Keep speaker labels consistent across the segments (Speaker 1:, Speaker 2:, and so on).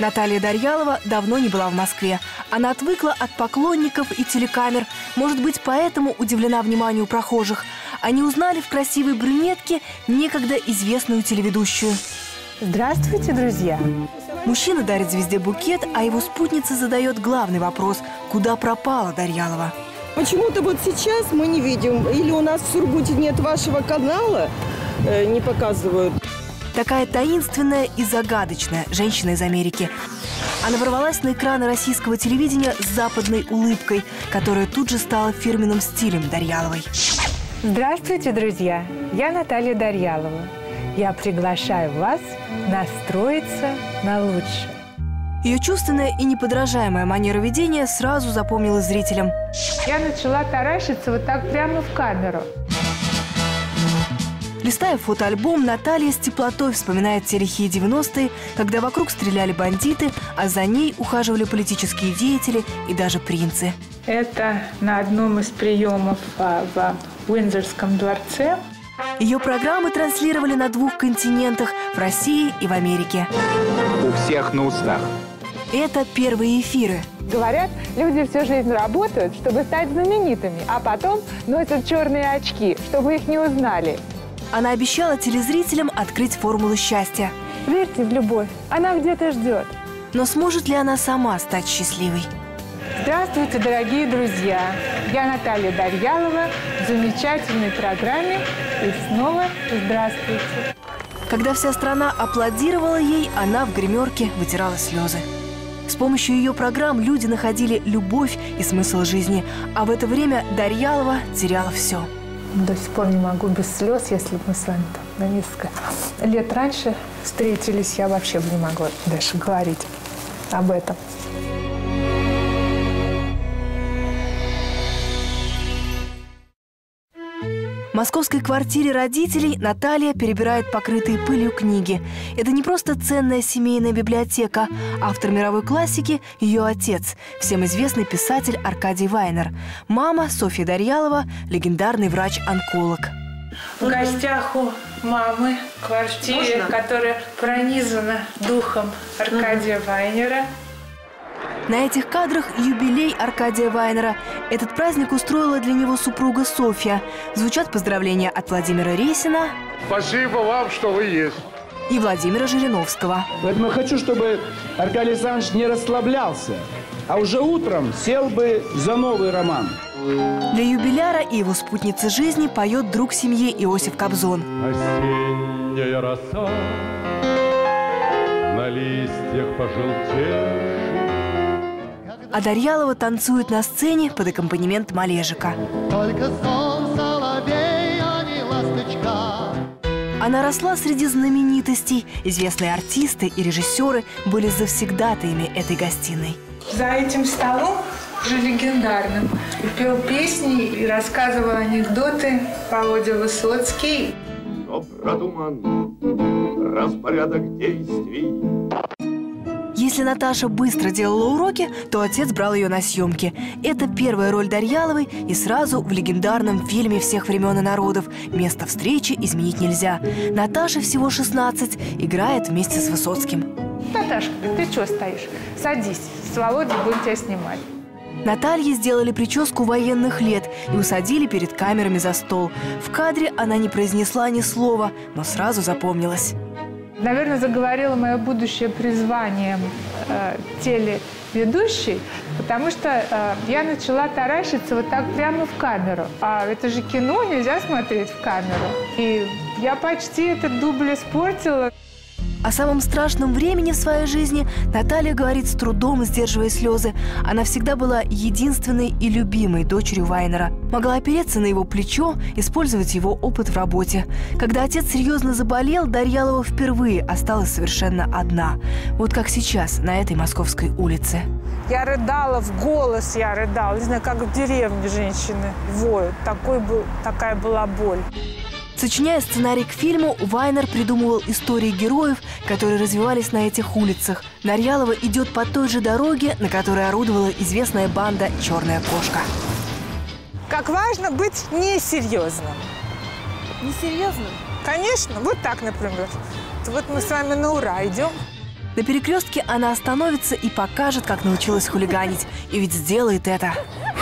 Speaker 1: Наталья Дарьялова давно не была в Москве. Она отвыкла от поклонников и телекамер. Может быть, поэтому удивлена вниманию прохожих. Они узнали в красивой брюнетке некогда известную телеведущую.
Speaker 2: Здравствуйте, друзья!
Speaker 1: Мужчина дарит звезде букет, а его спутница задает главный вопрос – куда пропала Дарьялова?
Speaker 3: Почему-то вот сейчас мы не видим, или у нас в Сургуте нет вашего канала, не показывают.
Speaker 1: Такая таинственная и загадочная женщина из Америки. Она ворвалась на экраны российского телевидения с западной улыбкой, которая тут же стала фирменным стилем Дарьяловой.
Speaker 2: Здравствуйте, друзья! Я Наталья Дарьялова. Я приглашаю вас настроиться на лучшее.
Speaker 1: Ее чувственная и неподражаемая манера ведения сразу запомнилась зрителям.
Speaker 2: Я начала таращиться вот так прямо в камеру.
Speaker 1: Листая фотоальбом, Наталья с теплотой вспоминает те лихие 90-е, когда вокруг стреляли бандиты, а за ней ухаживали политические деятели и даже принцы.
Speaker 2: Это на одном из приемов в Уиндзорском дворце.
Speaker 1: Ее программы транслировали на 2 континентах – в России и в Америке.
Speaker 4: У всех на устах.
Speaker 1: Это первые эфиры.
Speaker 2: Говорят, люди всю жизнь работают, чтобы стать знаменитыми, а потом носят черные очки, чтобы их не узнали.
Speaker 1: Она обещала телезрителям открыть формулу счастья.
Speaker 2: Верьте в любовь, она где-то ждет.
Speaker 1: Но сможет ли она сама стать счастливой?
Speaker 2: Здравствуйте, дорогие друзья! Я Наталья Дарьялова в замечательной программе. И снова здравствуйте!
Speaker 1: Когда вся страна аплодировала ей, она в гримерке вытирала слезы. С помощью ее программ люди находили любовь и смысл жизни, а в это время Дарьялова теряла все.
Speaker 2: До сих пор не могу без слез, если бы мы с вами на несколько лет раньше встретились, я вообще бы не могла даже говорить об этом.
Speaker 1: В московской квартире родителей Наталья перебирает покрытые пылью книги. Это не просто ценная семейная библиотека. Автор мировой классики – ее отец, всем известный писатель Аркадий Вайнер. Мама – Софья Дарьялова, легендарный врач-онколог.
Speaker 2: В гостях у мамы в квартире, которая пронизана духом Аркадия Вайнера.
Speaker 1: На этих кадрах юбилей Аркадия Вайнера. Этот праздник устроила для него супруга Софья. Звучат поздравления от Владимира Рейсина.
Speaker 5: Спасибо вам, что вы есть.
Speaker 1: И Владимира Жириновского.
Speaker 6: Поэтому я хочу, чтобы Аркадий Александрович не расслаблялся, а уже утром сел бы за новый роман.
Speaker 1: Для юбиляра и его спутницы жизни поет друг семьи Иосиф Кобзон.
Speaker 7: Осенняя роса на листьях пожелтевших.
Speaker 1: А Дарьялова танцует на сцене под аккомпанемент Малежика.
Speaker 8: Только сон соловей, а не ласточка.
Speaker 1: Она росла среди знаменитостей. Известные артисты и режиссеры были завсегдатаями этой гостиной.
Speaker 2: За этим столом, уже легендарным, пел песни и рассказывал анекдоты Володя Высоцкий.
Speaker 7: Но продуман распорядок действий.
Speaker 1: Если Наташа быстро делала уроки, то отец брал ее на съемки. Это первая роль Дарьяловой и сразу в легендарном фильме всех времен и народов «Место встречи изменить нельзя». Наташе всего 16, играет вместе с Высоцким.
Speaker 2: Наташка, ты что стоишь? Садись, с Володей будем тебя снимать.
Speaker 1: Наталье сделали прическу военных лет и усадили перед камерами за стол. В кадре она не произнесла ни слова, но сразу запомнилась.
Speaker 2: Наверное, заговорило мое будущее призвание телеведущей, потому что я начала таращиться вот так прямо в камеру. А это же кино, нельзя смотреть в камеру. И я почти этот дубль испортила.
Speaker 1: О самом страшном времени в своей жизни Наталья говорит с трудом, сдерживая слезы. Она всегда была единственной и любимой дочерью Вайнера. Могла опереться на его плечо, использовать его опыт в работе. Когда отец серьезно заболел, Дарьялова впервые осталась совершенно одна. Вот как сейчас на этой московской улице.
Speaker 2: Я рыдала в голос, я рыдала. Не знаю, как в деревне женщины воют. Такая была боль.
Speaker 1: Сочиняя сценарий к фильму, Вайнер придумывал истории героев, которые развивались на этих улицах. Дарьялова идет по той же дороге, на которой орудовала известная банда «Черная кошка».
Speaker 2: Как важно быть несерьезным.
Speaker 3: Несерьезно?
Speaker 2: Конечно, вот так, например. Вот мы с вами на ура идем.
Speaker 1: На перекрестке она остановится и покажет, как научилась хулиганить. И ведь сделает это.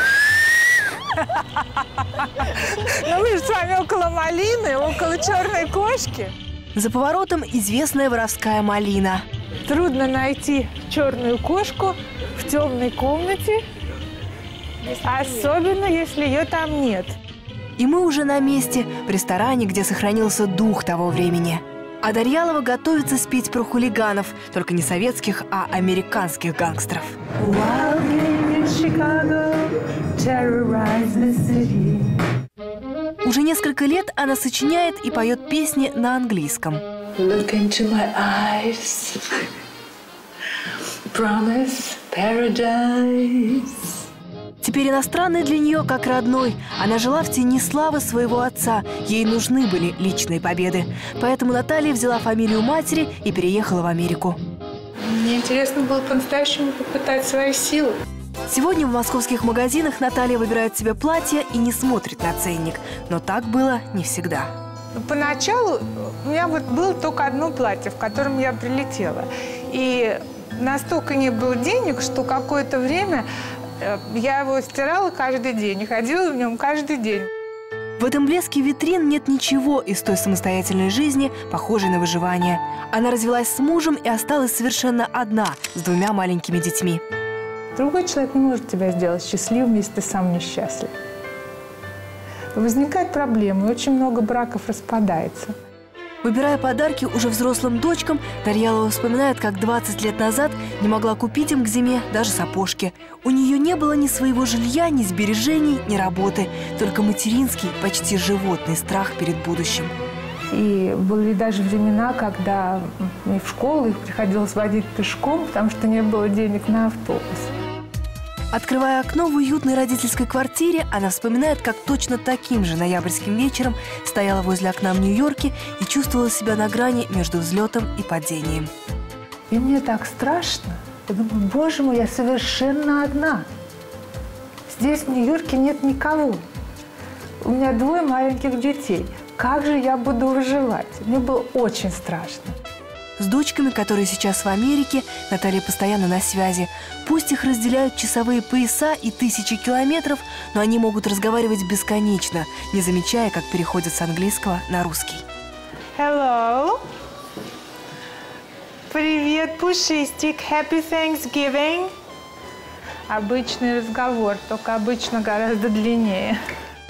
Speaker 2: Ну мы же с вами около малины, около черной кошки.
Speaker 1: За поворотом известная воровская малина.
Speaker 2: Трудно найти черную кошку в темной комнате, особенно если ее там нет.
Speaker 1: И мы уже на месте, в ресторане, где сохранился дух того времени. А Дарьялова готовится спеть про хулиганов, только не советских, а американских гангстеров. Уже несколько лет она сочиняет и поет песни на английском.
Speaker 9: Look into my eyes, promise paradise.
Speaker 1: Теперь иностранный для нее как родной. Она жила в тени славы своего отца. Ей нужны были личные победы. Поэтому Наталья взяла фамилию матери и переехала в Америку.
Speaker 2: Мне интересно было по-настоящему попытать свои силы.
Speaker 1: Сегодня в московских магазинах Наталья выбирает себе платье и не смотрит на ценник. Но так было не всегда.
Speaker 2: Поначалу у меня вот было только одно платье, в котором я прилетела. И настолько не было денег, что какое-то время я его стирала каждый день и ходила в нем каждый день.
Speaker 1: В этом блеске витрин нет ничего из той самостоятельной жизни, похожей на выживание. Она развелась с мужем и осталась совершенно одна, с 2 маленькими детьми.
Speaker 2: Другой человек не может тебя сделать счастливым, если ты сам несчастлив. Возникают проблемы, очень много браков распадается.
Speaker 1: Выбирая подарки уже взрослым дочкам, Дарьялова вспоминает, как 20 лет назад не могла купить им к зиме даже сапожки. У нее не было ни своего жилья, ни сбережений, ни работы, только материнский, почти животный страх перед будущим.
Speaker 2: И были даже времена, когда и в школу их приходилось водить пешком, потому что не было денег на автобус.
Speaker 1: Открывая окно в уютной родительской квартире, она вспоминает, как точно таким же ноябрьским вечером стояла возле окна в Нью-Йорке и чувствовала себя на грани между взлетом и падением.
Speaker 2: И мне так страшно. Я думаю, боже мой, я совершенно одна. Здесь, в Нью-Йорке, нет никого. У меня 2 маленьких детей. Как же я буду выживать? Мне было очень страшно.
Speaker 1: С дочками, которые сейчас в Америке, Наталья постоянно на связи. Пусть их разделяют часовые пояса и тысячи километров, но они могут разговаривать бесконечно, не замечая, как переходят с английского на русский.
Speaker 2: Hello. Привет, Пушистик. Happy Thanksgiving. Обычный разговор, только обычно гораздо длиннее.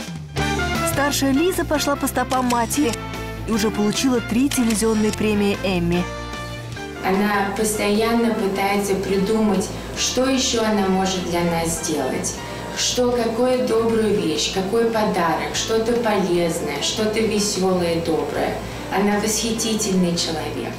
Speaker 1: Старшая Лиза пошла по стопам матери и уже получила 3 телевизионные премии Эмми.
Speaker 10: Она постоянно пытается придумать, что еще она может для нас сделать. Какую добрую вещь, какой подарок, что-то полезное, что-то веселое и доброе. Она восхитительный человек.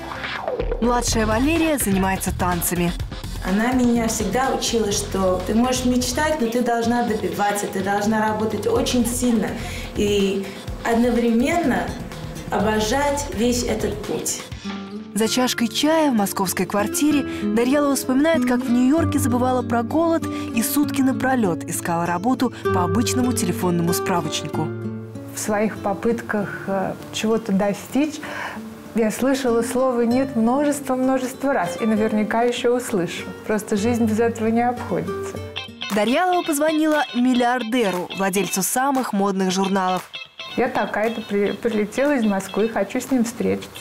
Speaker 1: Младшая Валерия занимается танцами.
Speaker 11: Она меня всегда учила, что ты можешь мечтать, но ты должна добиваться, ты должна работать очень сильно и одновременно обожать весь этот путь.
Speaker 1: За чашкой чая в московской квартире Дарьялова вспоминает, как в Нью-Йорке забывала про голод и сутки напролет искала работу по обычному телефонному справочнику.
Speaker 2: В своих попытках чего-то достичь я слышала слово «нет» множество раз. И наверняка еще услышу. Просто жизнь без этого не обходится.
Speaker 1: Дарьялова позвонила миллиардеру, владельцу самых модных журналов.
Speaker 2: Я такая-то прилетела из Москвы и хочу с ним встретиться.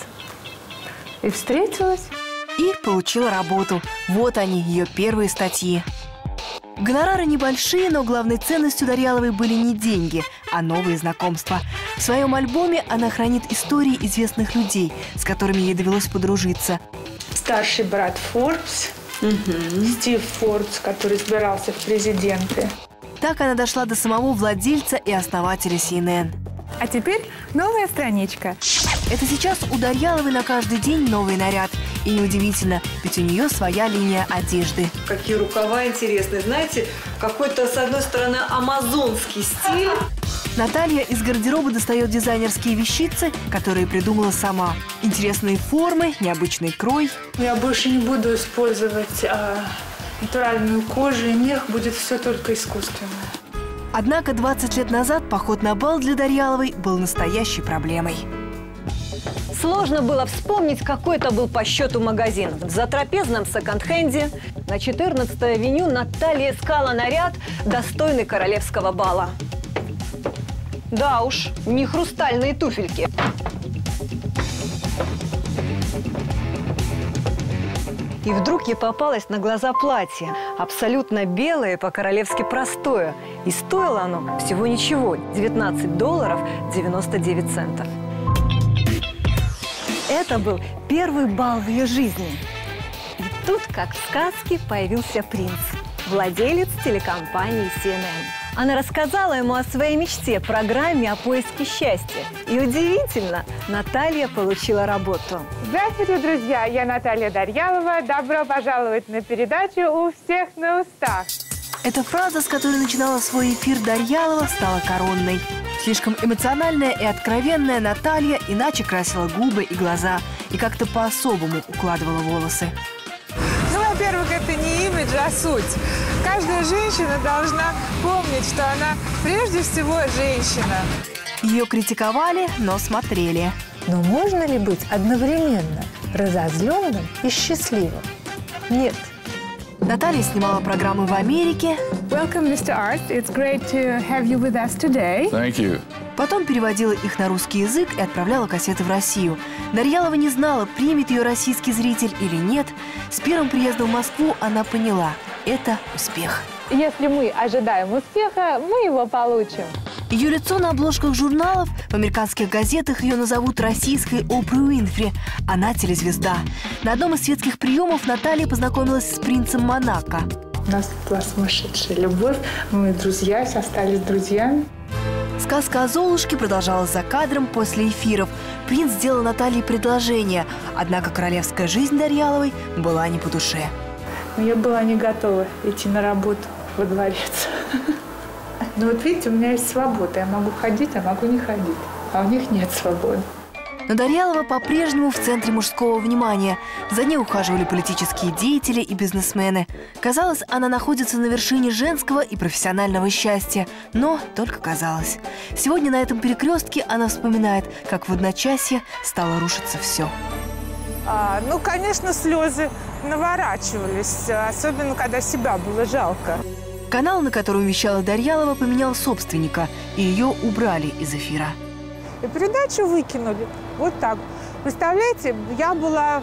Speaker 2: И встретилась.
Speaker 1: И получила работу. Вот они, ее первые статьи. Гонорары небольшие, но главной ценностью Дарьяловой были не деньги, а новые знакомства. В своем альбоме она хранит истории известных людей, с которыми ей довелось подружиться.
Speaker 2: Старший брат Форбс, Стив Форбс, который избирался в президенты.
Speaker 1: Так она дошла до самого владельца и основателя CNN.
Speaker 2: А теперь новая страничка.
Speaker 1: Это сейчас у Дарьяловой на каждый день новый наряд. И неудивительно, ведь у нее своя линия одежды.
Speaker 12: Какие рукава интересные. Знаете, какой-то, с одной стороны, амазонский стиль.
Speaker 1: Наталья из гардероба достает дизайнерские вещицы, которые придумала сама. Интересные формы, необычный крой.
Speaker 2: Я больше не буду использовать натуральную кожу, и мех, будет все только искусственное.
Speaker 1: Однако 20 лет назад поход на бал для Дарьяловой был настоящей проблемой.
Speaker 13: Сложно было вспомнить, какой это был по счету магазин. В затрапезном секонд-хенде на 14-й авеню Наталья искала наряд, достойный королевского бала. Да уж, не хрустальные туфельки. И вдруг ей попалось на глаза платье. Абсолютно белое, по-королевски простое. И стоило оно всего ничего – $19.99. Это был первый бал в ее жизни. И тут, как в сказке, появился принц, владелец телекомпании CNN. Она рассказала ему о своей мечте, программе о поиске счастья. И удивительно, Наталья получила работу.
Speaker 2: Здравствуйте, друзья! Я Наталья Дарьялова. Добро пожаловать на передачу «У всех на устах».
Speaker 1: Эта фраза, с которой начинала свой эфир Дарьялова, стала коронной. Слишком эмоциональная и откровенная Наталья иначе красила губы и глаза и как-то по-особому укладывала волосы.
Speaker 2: Ну, во-первых, это не имидж, а суть. Каждая женщина должна помнить, что она прежде всего женщина.
Speaker 1: Ее критиковали, но смотрели.
Speaker 2: Но можно ли быть одновременно разозленным и счастливым? Нет.
Speaker 1: Наталья снимала программы в Америке.
Speaker 2: Welcome, Mr. Art. It's great to have you with us today.
Speaker 7: Thank you.
Speaker 1: Потом переводила их на русский язык и отправляла кассеты в Россию. Дарьялова не знала, примет ее российский зритель или нет. С первым приездом в Москву она поняла – это успех.
Speaker 2: Если мы ожидаем успеха, мы его получим.
Speaker 1: Ее лицо на обложках журналов, в американских газетах ее назовут российской Опрой Уинфри. Она телезвезда. На одном из светских приемов Наталья познакомилась с принцем Монако.
Speaker 2: У нас была сумасшедшая любовь. Мы друзья, остались друзьями.
Speaker 1: Сказка о Золушке продолжалась за кадром после эфиров. Принц сделал Наталье предложение, однако королевская жизнь Дарьяловой была не по душе.
Speaker 2: Но я была не готова идти на работу во дворец. Но вот видите, у меня есть свобода. Я могу ходить, а могу не ходить. А у них нет свободы.
Speaker 1: Но Дарьялова по-прежнему в центре мужского внимания. За ней ухаживали политические деятели и бизнесмены. Казалось, она находится на вершине женского и профессионального счастья. Но только казалось. Сегодня на этом перекрестке она вспоминает, как в одночасье стало рушиться все.
Speaker 2: Ну, конечно, слезы наворачивались. Особенно, когда себя было жалко.
Speaker 1: Канал, на котором вещала Дарьялова, поменял собственника. И ее убрали из эфира.
Speaker 2: И передачу выкинули. Вот так. Представляете, я была,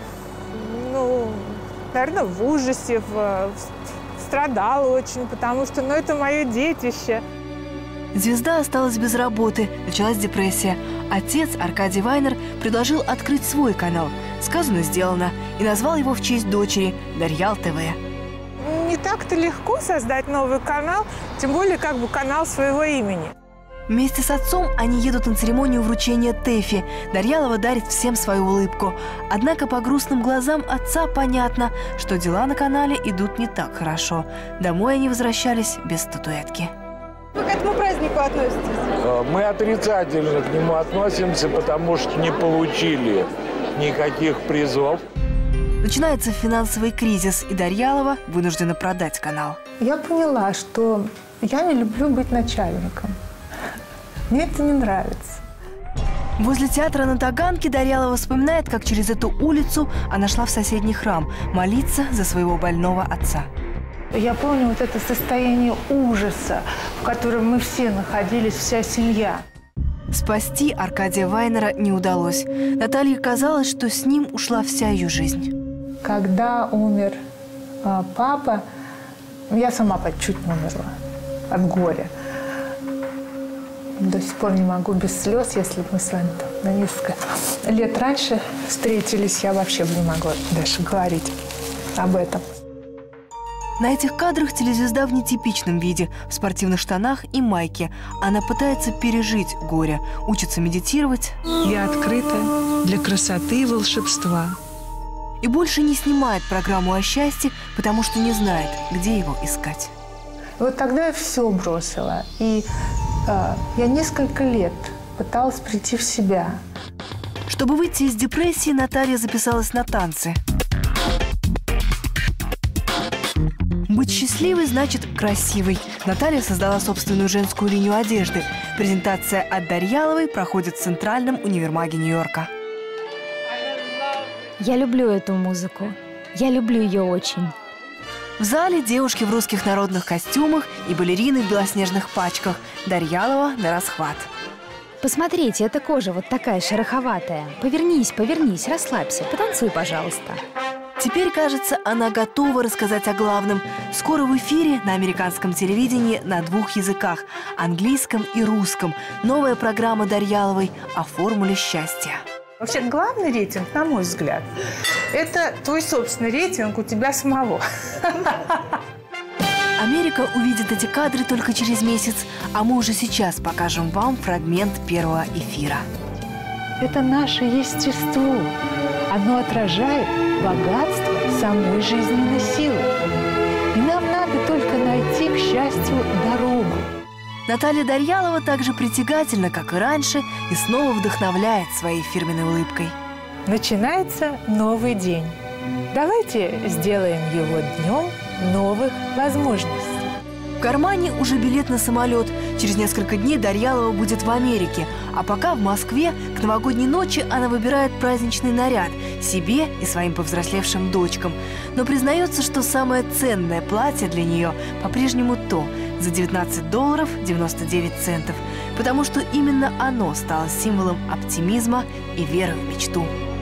Speaker 2: наверное, в ужасе, страдала очень, потому что, это мое детище.
Speaker 1: Звезда осталась без работы, началась депрессия. Отец, Аркадий Вайнер, предложил открыть свой канал. Сказано, сделано. И назвал его в честь дочери Дарьял ТВ.
Speaker 2: Не так-то легко создать новый канал, тем более канал своего имени.
Speaker 1: Вместе с отцом они едут на церемонию вручения ТЭФи. Дарьялова дарит всем свою улыбку. Однако по грустным глазам отца понятно, что дела на канале идут не так хорошо. Домой они возвращались без статуэтки.
Speaker 12: Вы к этому празднику относитесь?
Speaker 5: Мы отрицательно к нему относимся, потому что не получили никаких призов.
Speaker 1: Начинается финансовый кризис, и Дарьялова вынуждена продать канал.
Speaker 2: Я поняла, что я не люблю быть начальником. Мне это не нравится.
Speaker 1: Возле театра на Таганке Дарьялова вспоминает, как через эту улицу она шла в соседний храм молиться за своего больного отца.
Speaker 2: Я помню вот это состояние ужаса, в котором мы все находились, вся семья.
Speaker 1: Спасти Аркадия Вайнера не удалось. Наталье казалось, что с ним ушла вся ее жизнь.
Speaker 2: Когда умер папа, я сама чуть не умерла от горя. До сих пор не могу без слез, если бы мы с вами на несколько лет раньше встретились, я вообще бы не могла даже говорить об этом.
Speaker 1: На этих кадрах телезвезда в нетипичном виде, в спортивных штанах и майке. Она пытается пережить горе, учится медитировать.
Speaker 14: Я открыта для красоты и волшебства.
Speaker 1: И больше не снимает программу о счастье, потому что не знает, где его искать.
Speaker 2: Вот тогда я все бросила. И я несколько лет пыталась прийти в себя.
Speaker 1: Чтобы выйти из депрессии, Наталья записалась на танцы. Быть счастливой значит красивой. Наталья создала собственную женскую линию одежды. Презентация от Дарьяловой проходит в Центральном универмаге Нью-Йорка.
Speaker 15: Я люблю эту музыку. Я люблю ее очень.
Speaker 1: В зале девушки в русских народных костюмах и балерины в белоснежных пачках. Дарьялова на расхват.
Speaker 15: Посмотрите, эта кожа вот такая шероховатая. Повернись, повернись, расслабься, потанцуй, пожалуйста.
Speaker 1: Теперь, кажется, она готова рассказать о главном. Скоро в эфире на американском телевидении на 2 языках – английском и русском. Новая программа Дарьяловой о формуле счастья.
Speaker 2: Вообще главный рейтинг, на мой взгляд, это твой собственный рейтинг у тебя самого.
Speaker 1: Америка увидит эти кадры только через месяц, а мы уже сейчас покажем вам фрагмент первого эфира.
Speaker 2: Это наше естество. Оно отражает богатство самой жизненной силы. И нам надо только найти к счастью дорогу.
Speaker 1: Наталья Дарьялова так же притягательна, как и раньше, и снова вдохновляет своей фирменной улыбкой.
Speaker 2: Начинается новый день. Давайте сделаем его днем новых возможностей.
Speaker 1: В кармане уже билет на самолет. Через несколько дней Дарьялова будет в Америке. А пока в Москве к новогодней ночи она выбирает праздничный наряд себе и своим повзрослевшим дочкам. Но признается, что самое ценное платье для нее по-прежнему то за $19.99, потому что именно оно стало символом оптимизма и веры в мечту.